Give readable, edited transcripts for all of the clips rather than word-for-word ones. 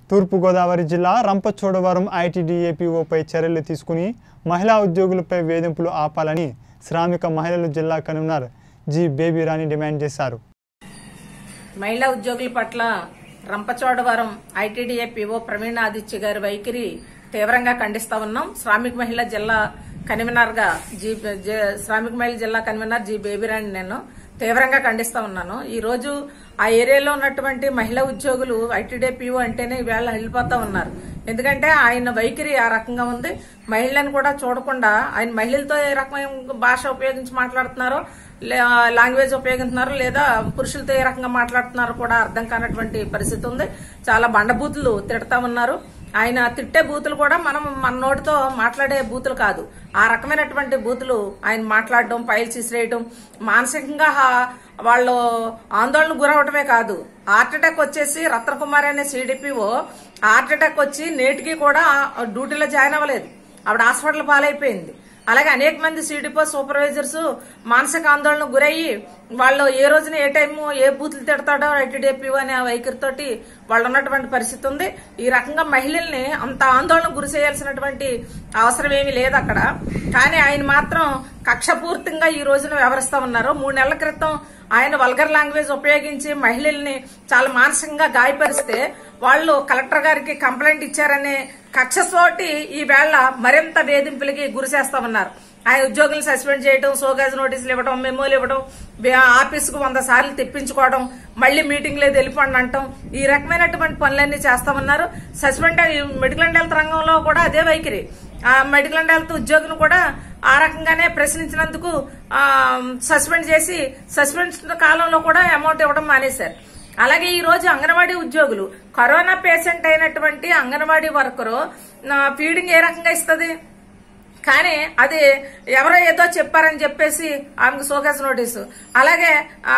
తూర్పు గోదావరి జిల్లా రంపచోడవరం ఐటీడీఏపీఓపై చర్యలు తీసుకుని మహిళా ఉద్యోగులపై వేధింపులు ఆపాలని శ్రామిక మహిళల జిల్లా convener G Baby Rani demand చేశారు. మహిళా ఉద్యోగుల పట్ల రంపచోడవరం ఐటీడీఏపీఓ ప్రవీణ ఆదిత్య గారి వైఖరి తీవ్రంగా ఖండిస్తా ఉన్నాం. శ్రామిక మహిళా జిల్లా కన్వీనర్ జి బేబీ రాణి నేను తీవ్రంగా ఖండిస్తా ఉన్నాను. ఈ రోజు ఆ ఏరియాలో ఉన్నటువంటి మహిళా ఉద్యోగులు ఐటీడీఏపీఓ అంటేనే ఈవేళ వెళ్ళిపోతా ఉన్నారు. ఎందుకంటే ఆయన వైఖరి ఆ రకంగా ఉంది. మహిళలను కూడా చూడకుండా ఆయన మహిళలతో ఏ రకమైన భాష ఉపయోగించి మాట్లాడుతున్నారో, లాంగ్వేజ్ ఉపయోగిస్తున్నారు, లేదా పురుషులతో ఏ రకంగా మాట్లాడుతున్నారో కూడా అర్థం కానటువంటి పరిస్థితి ఉంది. చాలా బండబూతులు తిడతా ఉన్నారు. ఆయన తిట్టే బూతులు కూడా మనం మన నోటితో మాట్లాడే బూతులు కాదు. ఆ రకమైనటువంటి బూతులు ఆయన మాట్లాడడం, ఫైల్స్ ఇసిరేయడం, మానసికంగా వాళ్ళు ఆందోళన గురవటమే కాదు, హార్ట్ అటాక్ వచ్చేసి రత్నకుమారి అనే సిడిపిఓ హార్ట్ అటాక్ వచ్చి నేటికి కూడా డ్యూటీలో జాయిన్ అవ్వలేదు. ఆవిడ హాస్పిటల్ పాలైపోయింది. అలాగే అనేక మంది సిడిపో సూపర్వైజర్స్ మానసిక ఆందోళనకు గురయ్యి వాళ్ళు ఏ రోజున ఏ టైము ఏ బూతులు తిడతాడో ఐటీడీఏపీఓ అనే వైఖరితోటి వాళ్ళు ఉన్నటువంటి పరిస్థితి ఉంది. ఈ రకంగా మహిళల్ని అంత ఆందోళన గురి చేయాల్సినటువంటి అవసరం ఏమీ లేదు అక్కడ. కానీ ఆయన మాత్రం కక్షపూర్తిగా ఈ రోజున వ్యవహరిస్తా ఉన్నారు. 3 నెలల క్రితం ఆయన వల్గర్ లాంగ్వేజ్ ఉపయోగించి మహిళల్ని చాలా మానసికంగా గాయపరిస్తే వాళ్ళు కలెక్టర్ గారికి కంప్లైంట్ ఇచ్చారనే కక్షతోటి ఈ వేళ మరింత వేధింపులకి గురి చేస్తా ఉన్నారు. ఆయన ఉద్యోగులను సస్పెండ్ చేయడం, సోగాజ్ నోటీసులు ఇవ్వడం, మెమోలు ఇవ్వడం, ఆఫీసుకు 100 సార్లు తెప్పించుకోవడం, మళ్లీ మీటింగ్ లేదు వెళ్ళిపోండి అంటాం, ఈ రకమైనటువంటి పనులన్నీ చేస్తా ఉన్నారు. సస్పెండ్ మెడికల్ అండ్ హెల్త్ రంగంలో కూడా అదే వైఖరి. ఆ మెడికల్ అండ్ హెల్త్ ఉద్యోగిని కూడా ఆ రకంగానే ప్రశ్నించినందుకు సస్పెండ్ చేసి సస్పెన్షన్ కాలంలో కూడా అమౌంట్ ఇవ్వడం మానేశారు. అలాగే ఈ రోజు అంగన్వాడీ ఉద్యోగులు కరోనా పేషెంట్ అయినటువంటి అంగన్వాడీ వర్కరు ఫీడింగ్ ఏ రకంగా ఇస్తుంది, కానీ అది ఎవరో ఏదో చెప్పారని చెప్పేసి ఆమెకు సోకాజ్ నోటీసు, అలాగే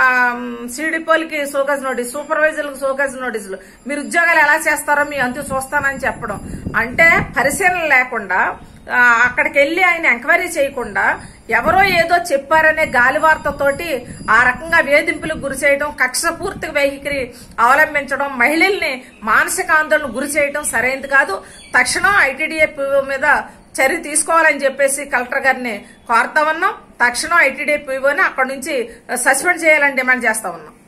సిడిపోలకి సోకాజ్ నోటీసు, సూపర్వైజర్లకు సోకాజ్ నోటీసులు, మీరు ఉద్యోగాలు ఎలా చేస్తారో మీ అంతు చూస్తానని చెప్పడం. అంటే పరిశీలన లేకుండా అక్కడికి వెళ్లి ఆయన ఎంక్వైరీ చేయకుండా ఎవరో ఏదో చెప్పారనే గాలివార్తతోటి ఆ రకంగా వేధింపులకు గురి చేయడం, కక్షపూర్తి వైఖరి అవలంబించడం, మహిళల్ని మానసిక ఆందోళన గురి చేయడం సరైనది కాదు. తక్షణం ఐటీడీఏపీఓ మీద చర్య తీసుకోవాలని చెప్పేసి కలెక్టర్ గారిని కోరుతా ఉన్నాం. తక్షణం ఐటీడీఏపీఓని అక్కడి నుంచి సస్పెండ్ చేయాలని డిమాండ్ చేస్తా ఉన్నాం.